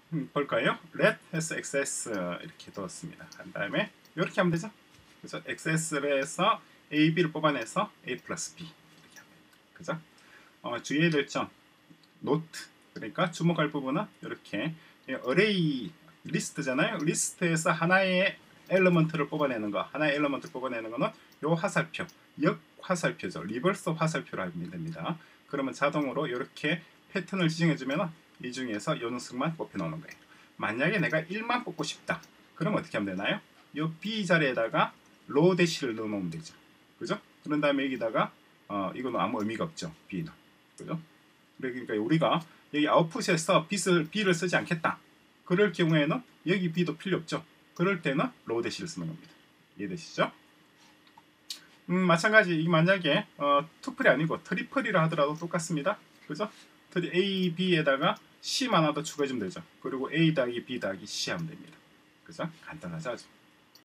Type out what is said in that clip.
볼까요? let 해서 xs 이렇게 넣었습니다. 한 다음에 이렇게 하면 되죠. 그래서 xs에서 a, b를 뽑아내서 a 플러스 b 이렇게 하면 됩니다. 그죠? 주의해야 될 점, note. 그러니까 주목할 부분은 이렇게 array 리스트잖아요. 리스트에서 하나의 엘리먼트를 뽑아내는 거, 하나의 엘리먼트를 뽑아내는 거는 요 화살표, 역화살표죠. 리버스 화살표로 하면 됩니다. 그러면 자동으로 이렇게 패턴을 지정해주면 이 중에서 요 녀석만 뽑혀놓는 거예요. 만약에 내가 1만 뽑고 싶다. 그럼 어떻게 하면 되나요? 이 B 자리에다가 로우 대시를 넣어놓으면 되죠. 그죠? 그런 다음에 여기다가 이거는 아무 의미가 없죠. B는. 그죠? 그러니까 우리가 여기 아웃풋에서 B를 쓰지 않겠다. 그럴 경우에는 여기 B도 필요 없죠. 그럴 때는 로우 대시를 쓰는 겁니다. 이해되시죠? 마찬가지 이 만약에 투플이 아니고 트리플이라 하더라도 똑같습니다. 그죠? A, B에다가 C만 하나 더 추가해주면 되죠. 그리고 A 더하기 B 더하기 C 하면 됩니다. 그죠? 간단하죠? 아주.